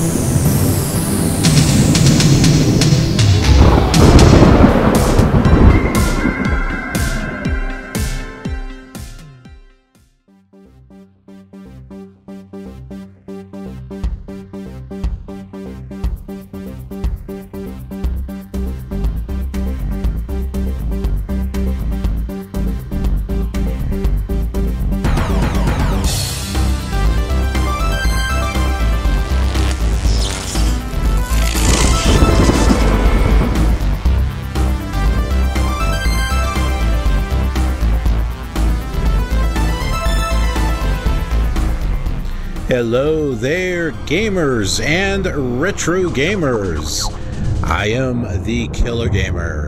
Hello there, gamers and retro gamers. I am the KILR Gamer.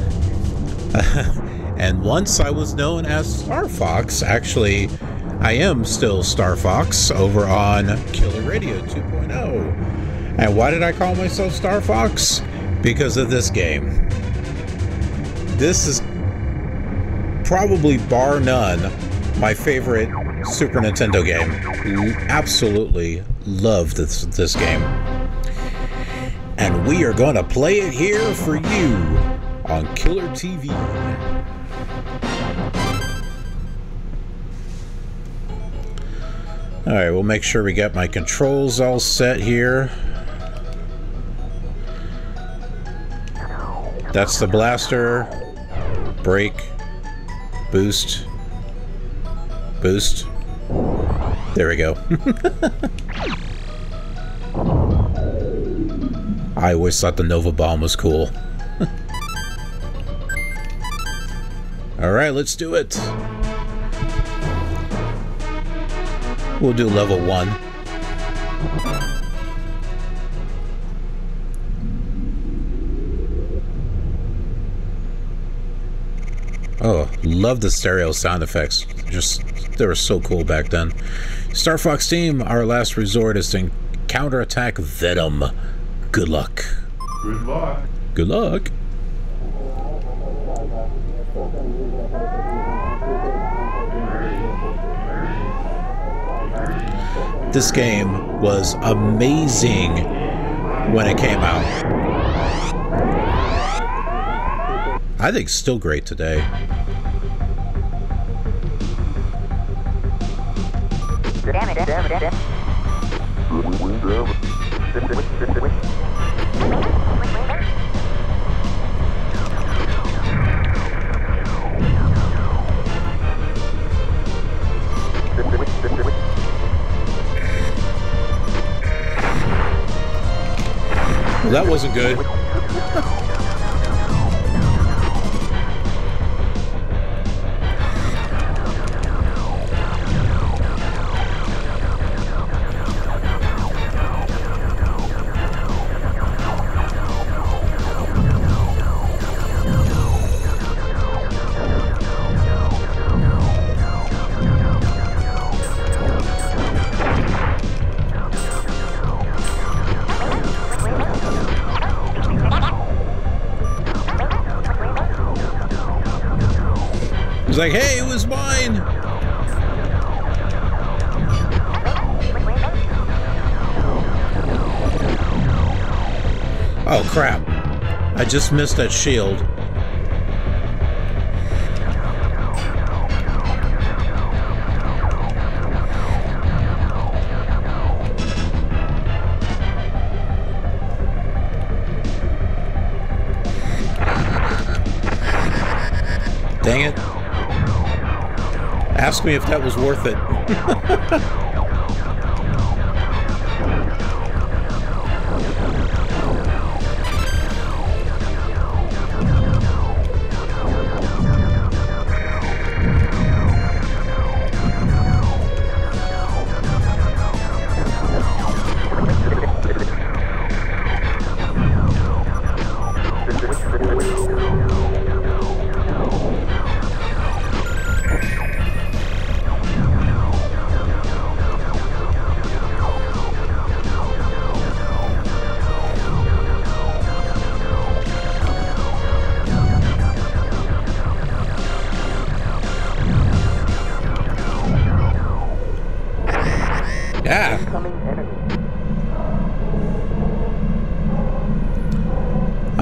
And once I was known as Starrfoxx. Actually, I am still Starrfoxx over on KILR Radio 2.0. And why did I call myself Starrfoxx? Because of this game. This is probably, bar none, my favorite Super Nintendo game. Absolutely love this game. And we are going to play it here for you on KILR TV. Alright, we'll make sure we got my controls all set here. That's the blaster. Brake. Boost. Boost. There we go. I always thought the Nova Bomb was cool. Alright, let's do it. We'll do level 1. Oh, love the stereo sound effects. Just, they were so cool back then. Starrfoxx team, our last resort is to counterattack Venom. Good luck. Good luck. Good luck. This game was amazing when it came out. I think it's still great today. Well, that wasn't good. It's like, hey, it was mine! Oh, crap. I just missed that shield. Dang it. Ask me if that was worth it.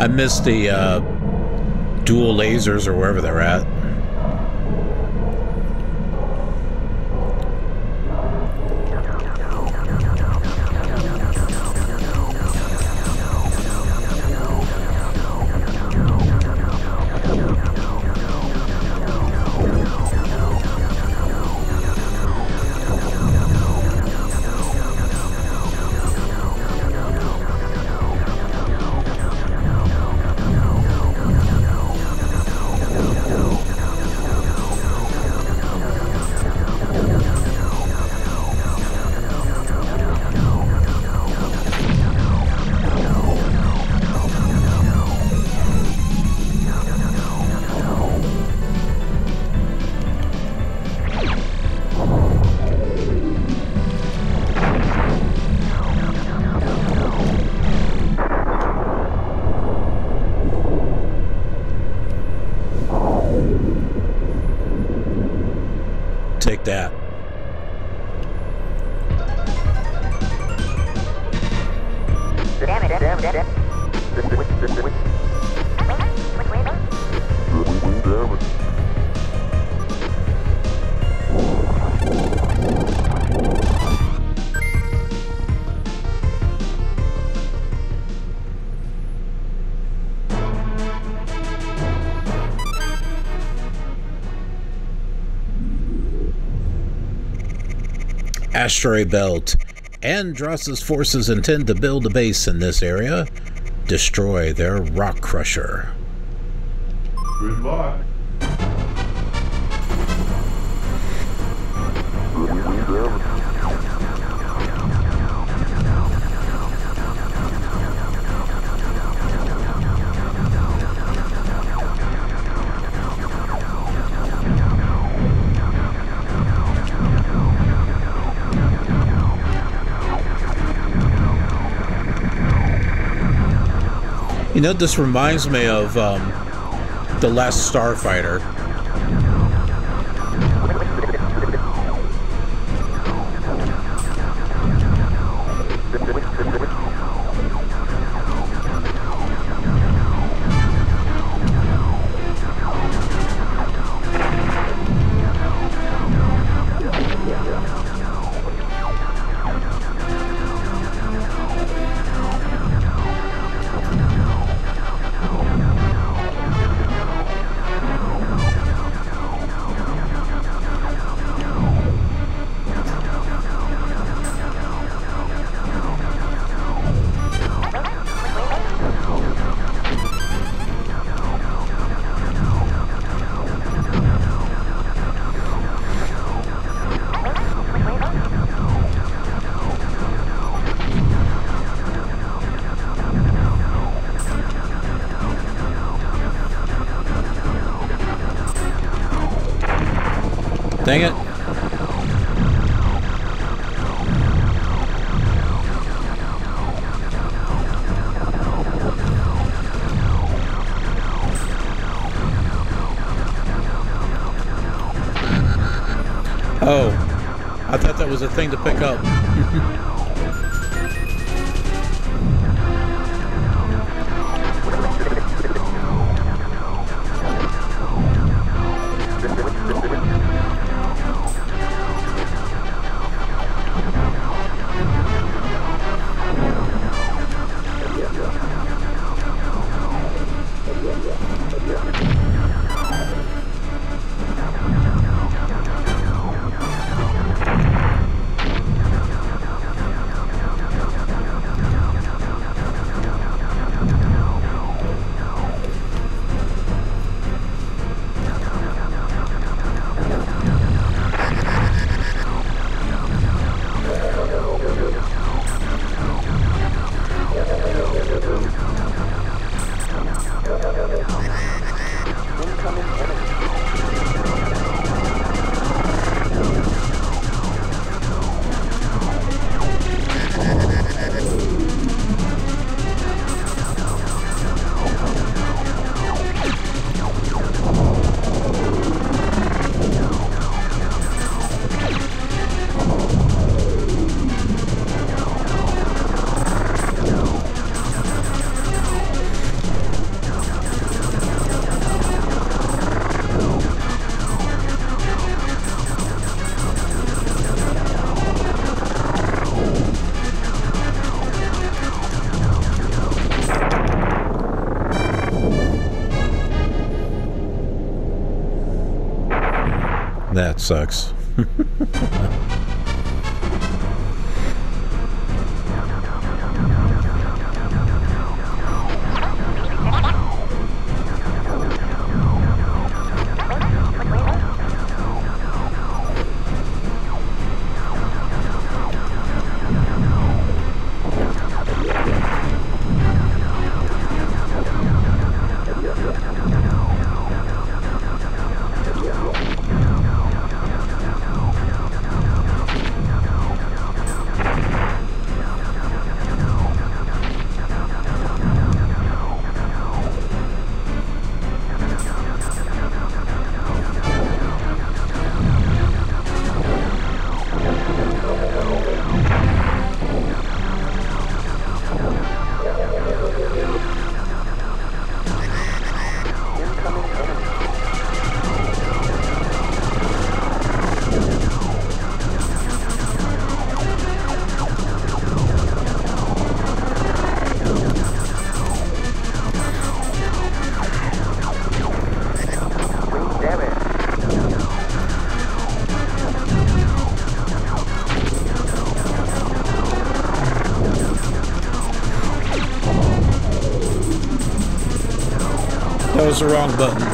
I missed the dual lasers or wherever they're at. Take that. Asteroid Belt. Andross's forces intend to build a base in this area. Destroy their rock crusher. Good luck. You know, this reminds me of The Last Starfighter. Dang it. Oh, I thought that was a thing to pick up. that sucks. That was the wrong button.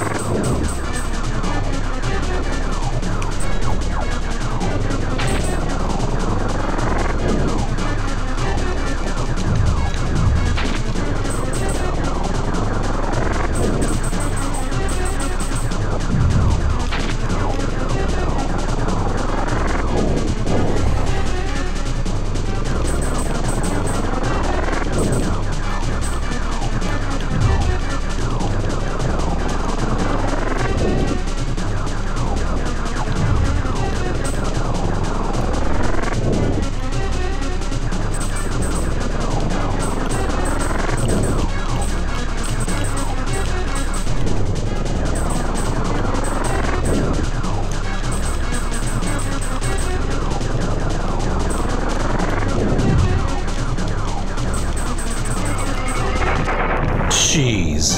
Jeez.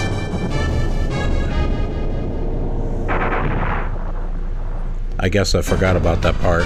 I guess I forgot about that part.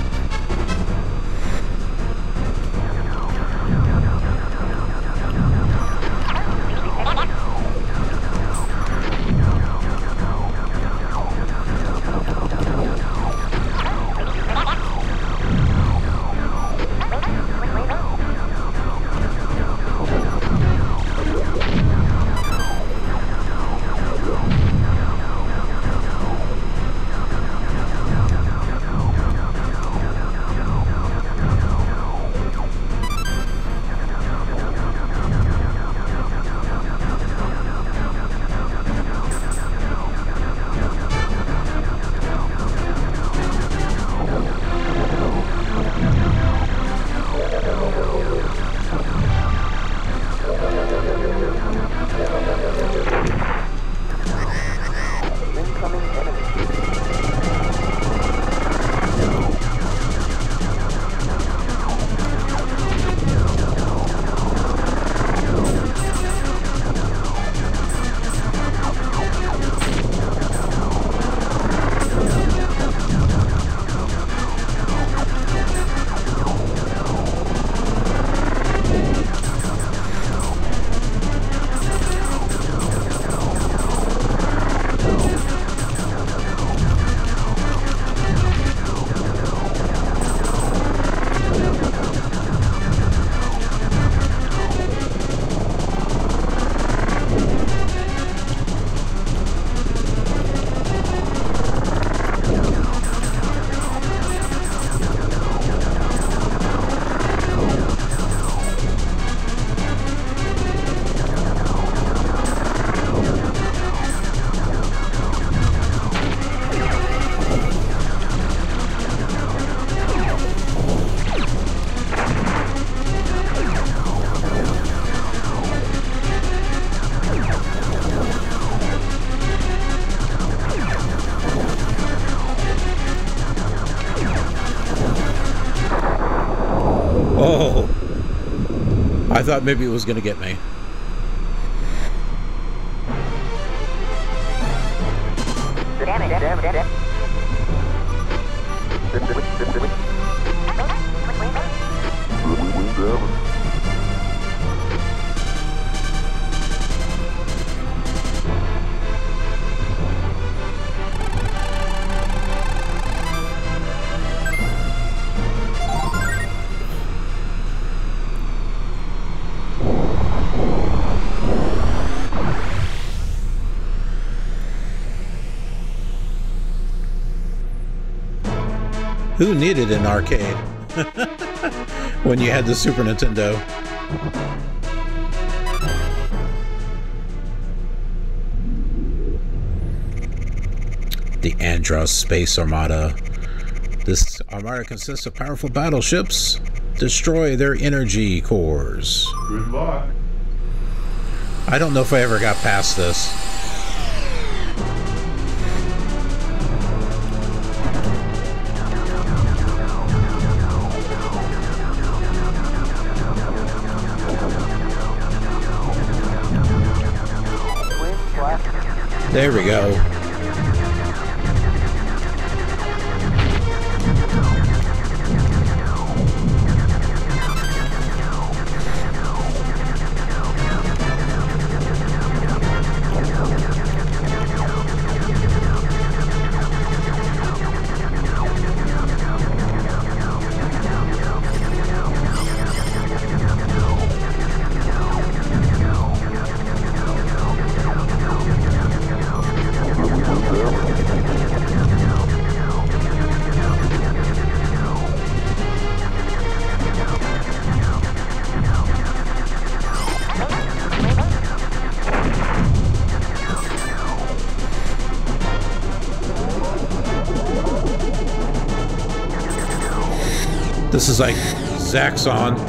Oh, I thought maybe it was going to get me. Who needed an arcade when you had the Super Nintendo? The Andros Space Armada. This armada consists of powerful battleships. Destroy their energy cores. Good luck. I don't know if I ever got past this. There we go. This is like Zaxxon.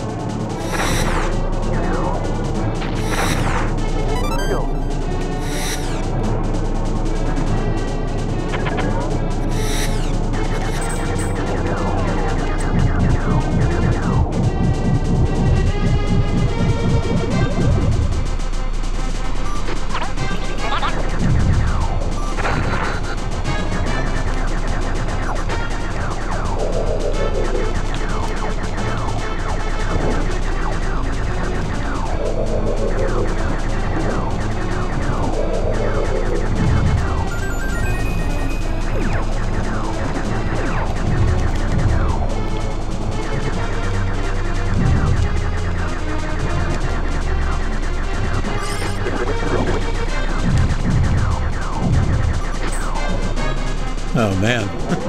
Oh man.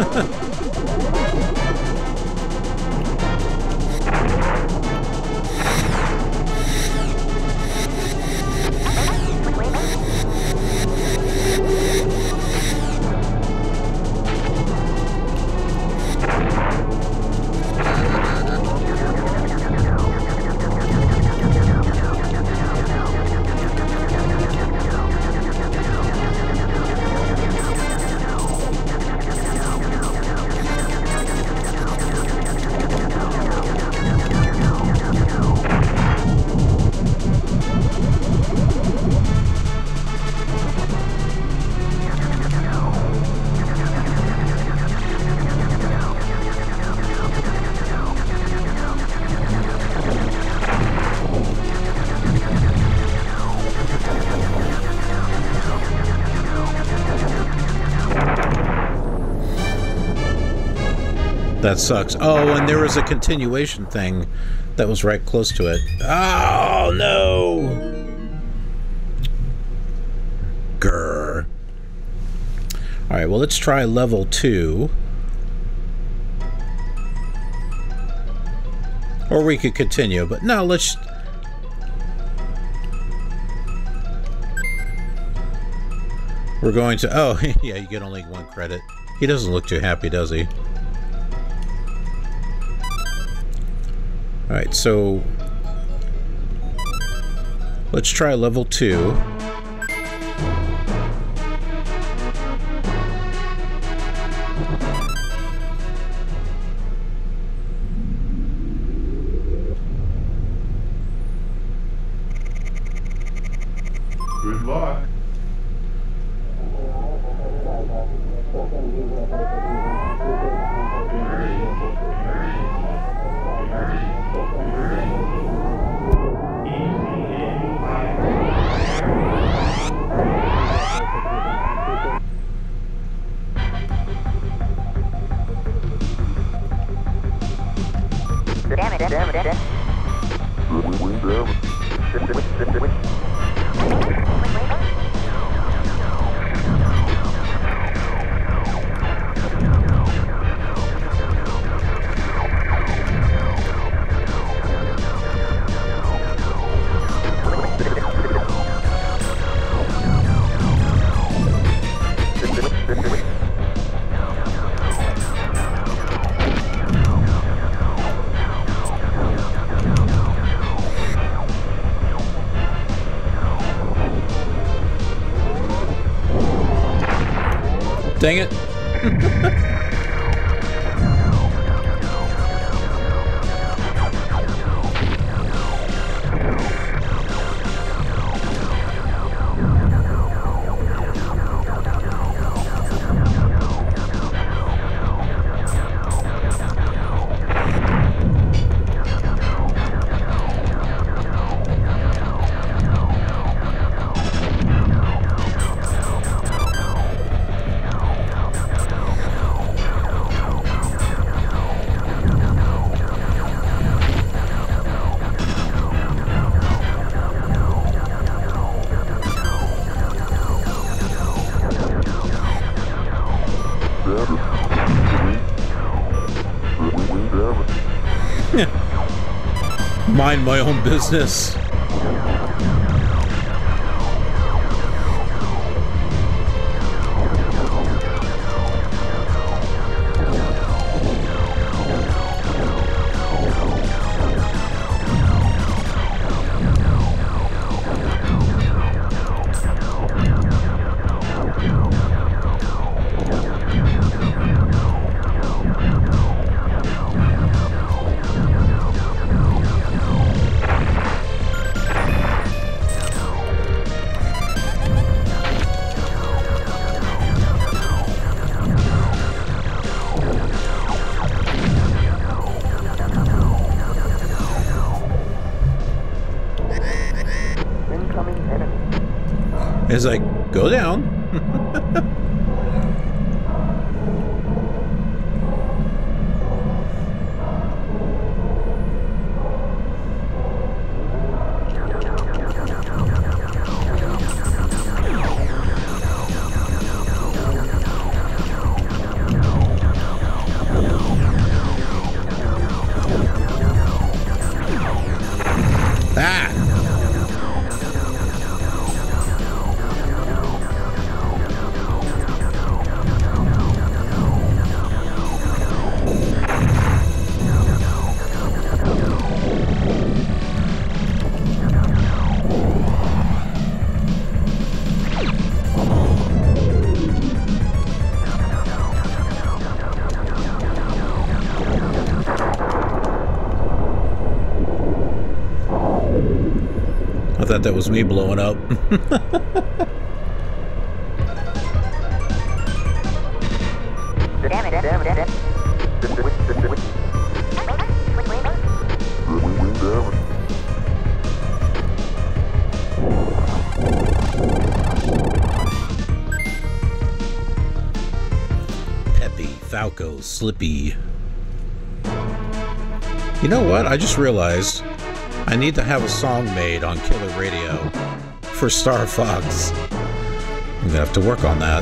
That sucks. Oh, and there was a continuation thing that was right close to it. Oh, no! Grr. Alright, well, let's try level 2. Or we could continue, but no, let's... We're going to... Oh, yeah, you get only 1 credit. He doesn't look too happy, does he? Alright, so let's try level 2. Good luck. Dang it. Mind my own business. It's like, go down. I thought that was me blowing up. Peppy, Falco, Slippy. You know what? I just realized I need to have a song made on KILR Radio for Starrfoxx. I'm gonna have to work on that.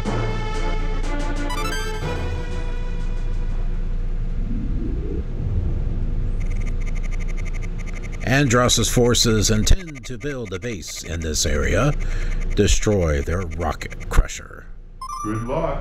Andross's forces intend to build a base in this area. Destroy their rocket crusher. Good luck.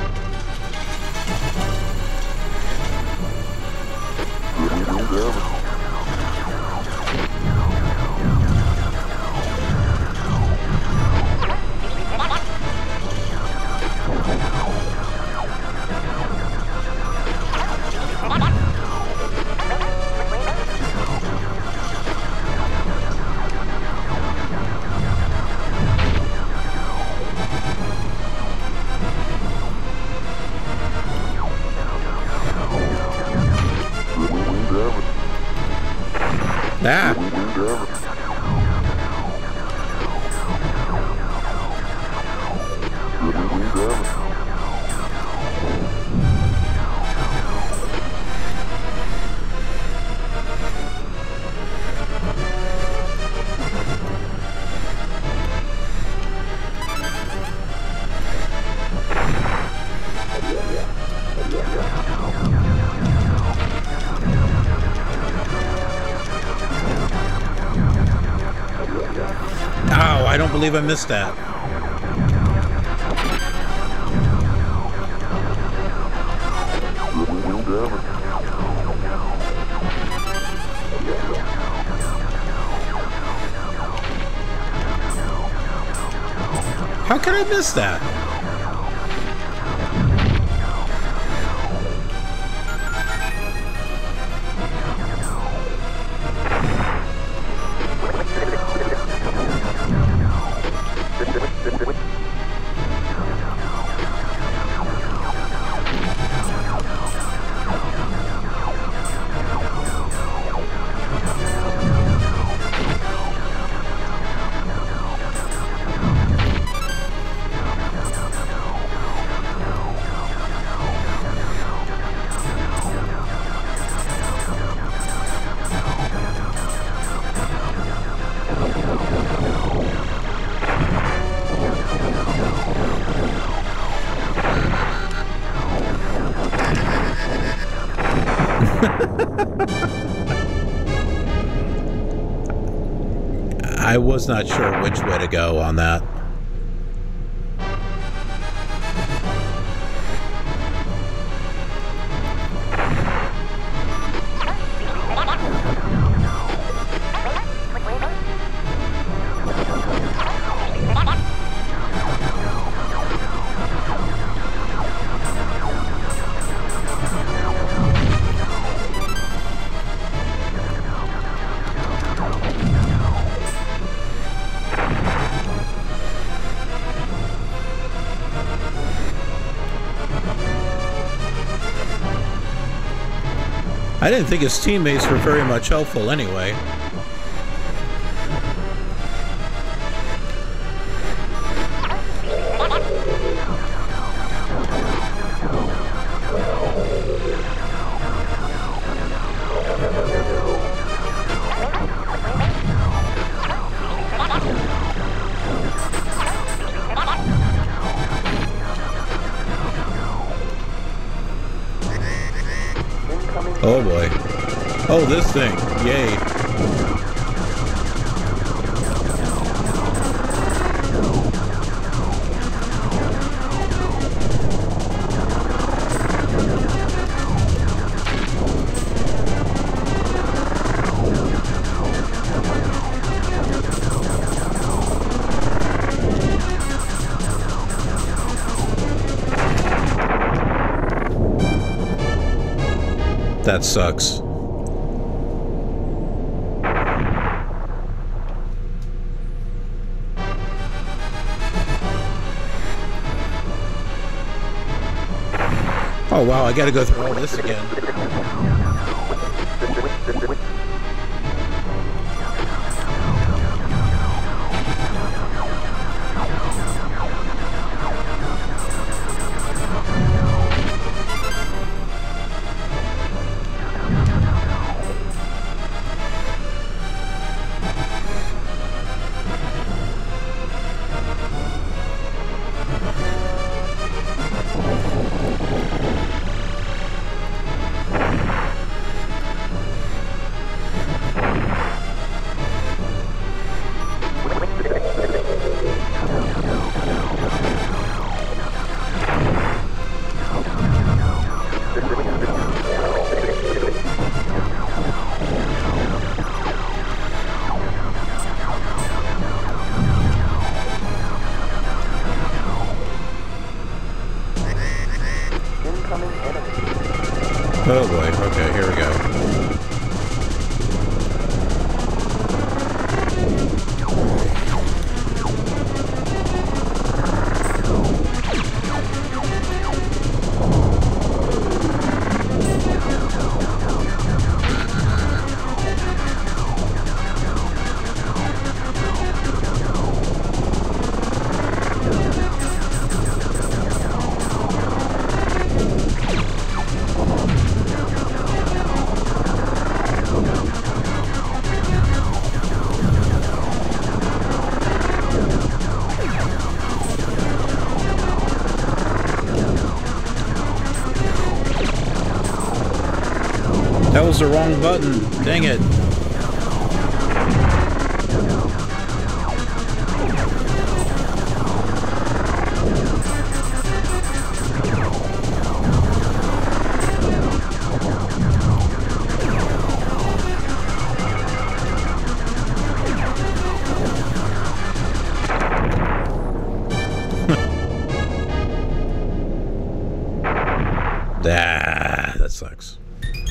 Ah. Oh, I don't believe I missed that. How could I miss that? I was not sure which way to go on that. I didn't think his teammates were very much helpful anyway. Oh boy. Oh, this thing. Yay. That sucks. Oh wow, I gotta go through all this again. Oh boy, okay, here we go. That was the wrong button. Dang it. That sucks.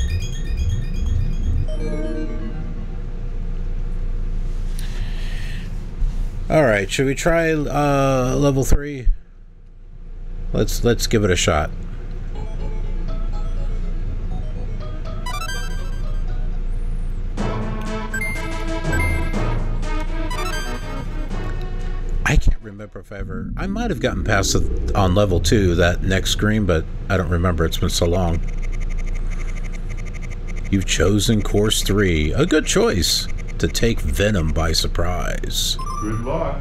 All right, should we try level 3? Let's give it a shot. I can't remember if I might have gotten past it on level 2, that next screen, but I don't remember. It's been so long. You've chosen course 3. A good choice to take Venom by surprise. Good luck.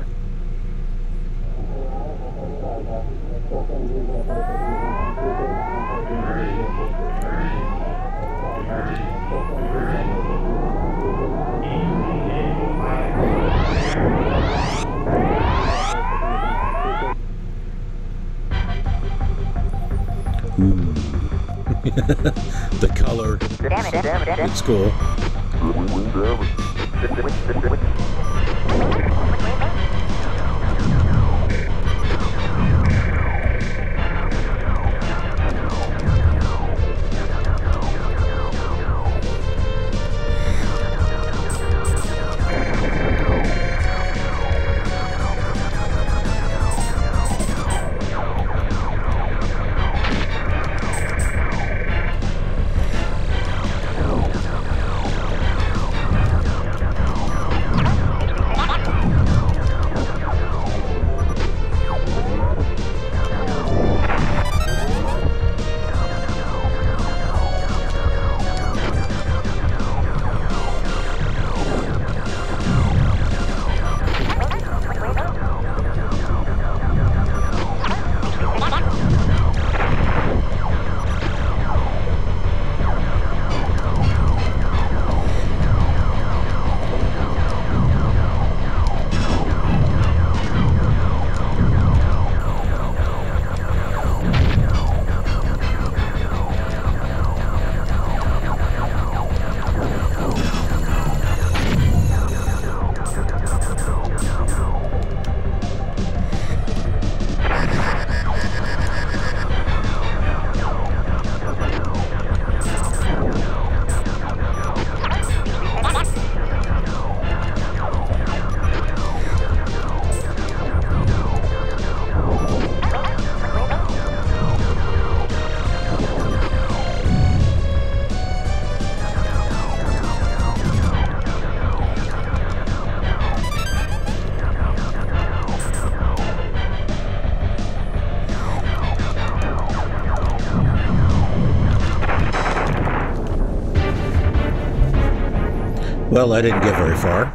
The color. It's cool. Well, I didn't get very far.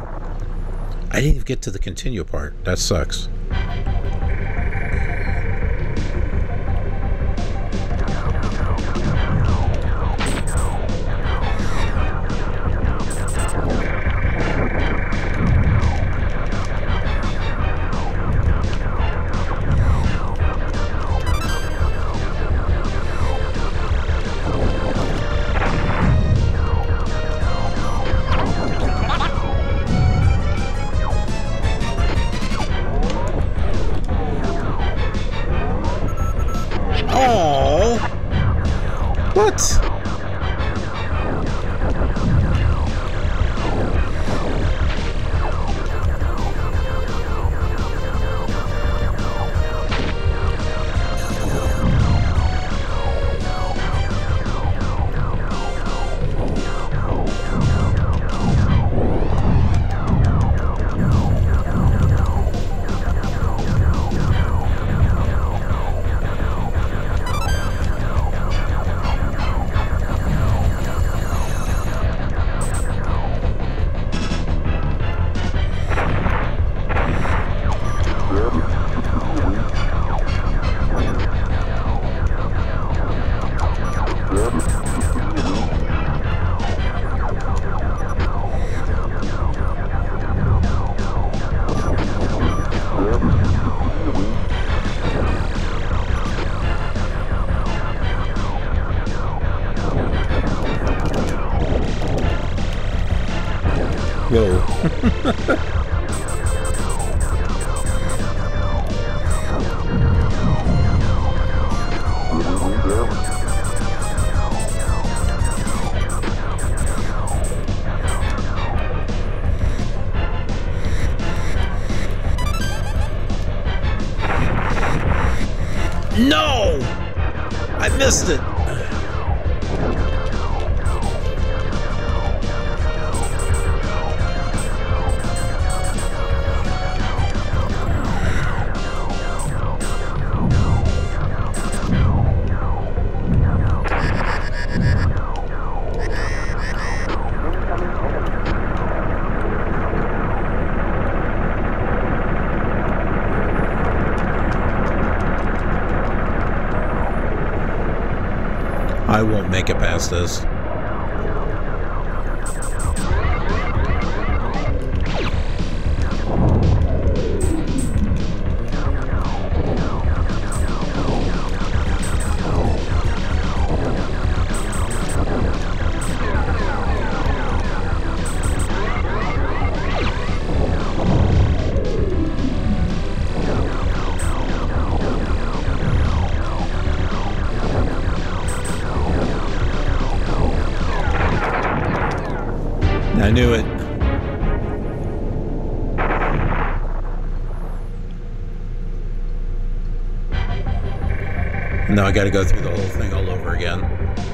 I didn't even get to the continue part. That sucks. What? Whoa. No! I missed it. I won't make it past this. knew it. Now I got to go through the whole thing all over again.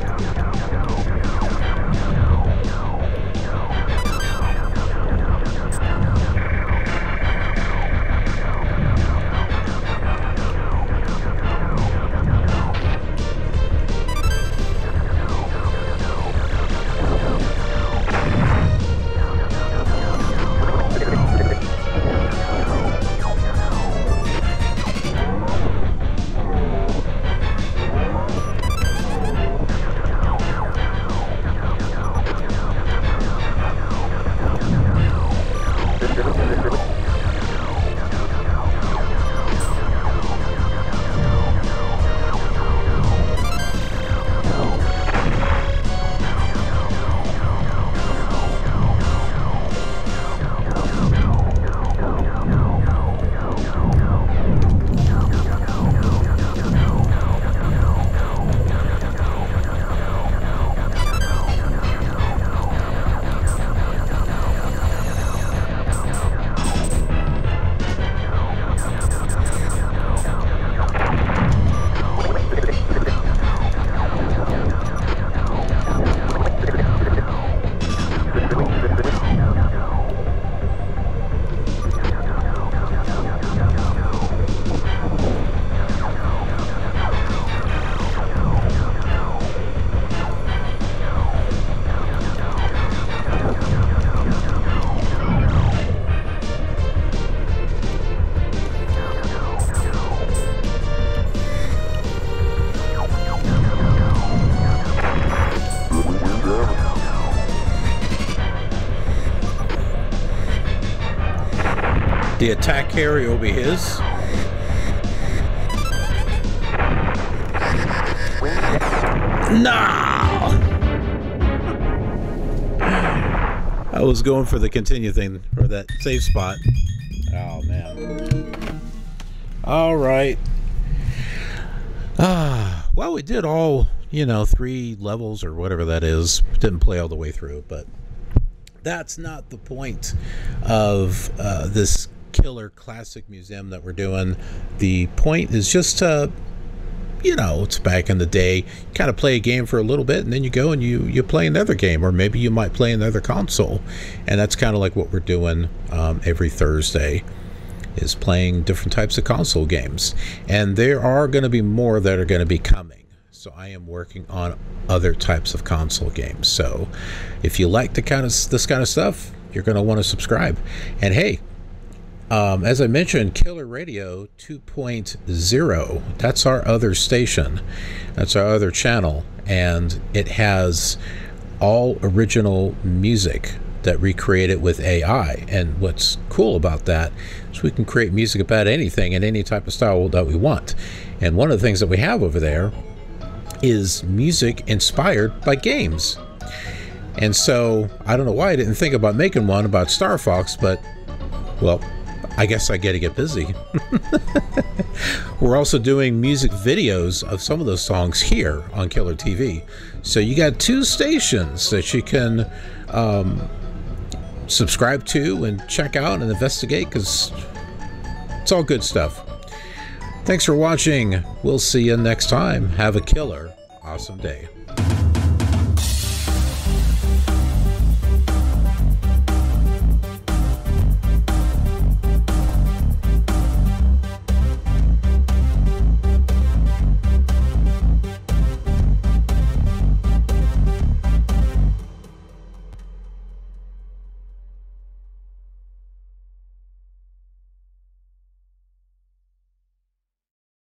The attack carry will be his. No! I was going for the continue thing, or that save spot. Oh, man. All right. Well, we did all, 3 levels or whatever that is. Didn't play all the way through, but that's not the point of this killer classic museum that we're doing. The point is just to, it's back in the day, you kind of play a game for a little bit and then you go and you play another game, or maybe you might play another console. And that's kind of like what we're doing every Thursday, is playing different types of console games. And there are going to be more that are going to be coming. So I am working on other types of console games. So if you like this kind of stuff, you're going to want to subscribe. And hey, as I mentioned, KILR Radio 2.0, that's our other station. That's our other channel. And it has all original music that recreated with AI. And what's cool about that is we can create music about anything in any type of style that we want. And one of the things that we have over there is music inspired by games. And so I don't know why I didn't think about making one about Starrfoxx, but well, I guess I gotta get busy. We're also doing music videos of some of those songs here on KILR TV. So you got 2 stations that you can subscribe to and check out and investigate, because it's all good stuff. Thanks for watching. We'll see you next time. Have a killer awesome day.